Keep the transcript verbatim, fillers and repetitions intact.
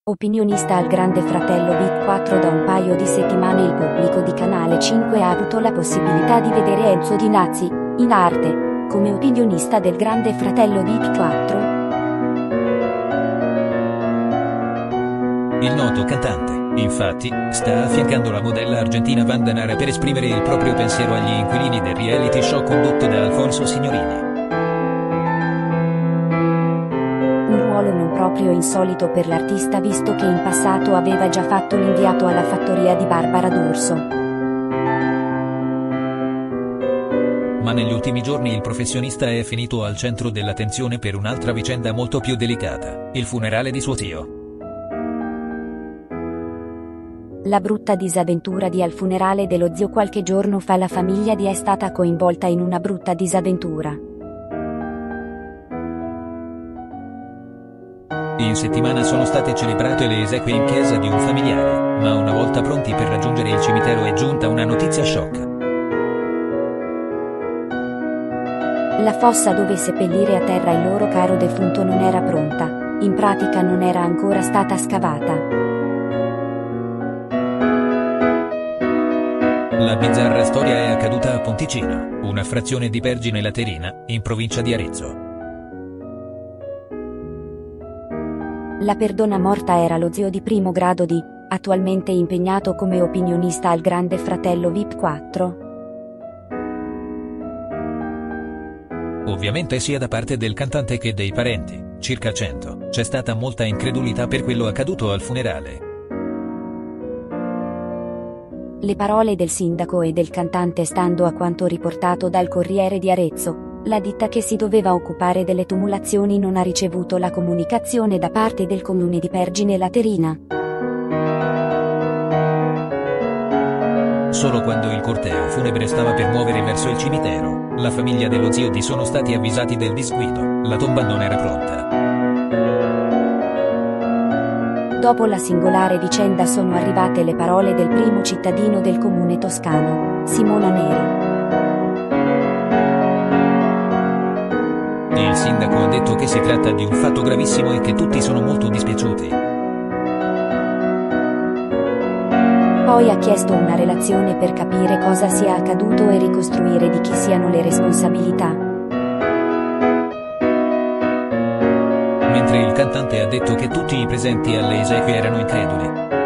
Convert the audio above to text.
Opinionista al Grande Fratello VIP quattro. Da un paio di settimane il pubblico di Canale cinque ha avuto la possibilità di vedere Enzo Di Nazzi, in arte, come opinionista del Grande Fratello VIP quattro. Il noto cantante, infatti, sta affiancando la modella argentina Wanda Nara per esprimere il proprio pensiero agli inquilini del reality show condotto da Alfonso Signorini. Non proprio insolito per l'artista, visto che in passato aveva già fatto l'inviato alla fattoria di Barbara D'Urso. Ma negli ultimi giorni il professionista è finito al centro dell'attenzione per un'altra vicenda molto più delicata: il funerale di suo zio. La brutta disavventura di al funerale dello zio. Qualche giorno fa la famiglia di è stata coinvolta in una brutta disavventura. In settimana sono state celebrate le esequie in chiesa di un familiare, ma una volta pronti per raggiungere il cimitero è giunta una notizia shock. La fossa dove seppellire a terra il loro caro defunto non era pronta, in pratica non era ancora stata scavata. La bizzarra storia è accaduta a Ponticino, una frazione di Pergine Laterina, in provincia di Arezzo. La perdona morta era lo zio di primo grado di, attualmente impegnato come opinionista al Grande Fratello VIP quattro. Ovviamente sia da parte del cantante che dei parenti, circa cento, c'è stata molta incredulità per quello accaduto al funerale. Le parole del sindaco e del cantante, stando a quanto riportato dal Corriere di Arezzo, la ditta che si doveva occupare delle tumulazioni non ha ricevuto la comunicazione da parte del comune di Pergine Laterina. Solo quando il corteo funebre stava per muovere verso il cimitero, la famiglia dello zio di sono stati avvisati del disguido: la tomba non era pronta. Dopo la singolare vicenda sono arrivate le parole del primo cittadino del comune toscano, Simona Neri. Il sindaco ha detto che si tratta di un fatto gravissimo e che tutti sono molto dispiaciuti. Poi ha chiesto una relazione per capire cosa sia accaduto e ricostruire di chi siano le responsabilità. Mentre il cantante ha detto che tutti i presenti alle esequie erano increduli.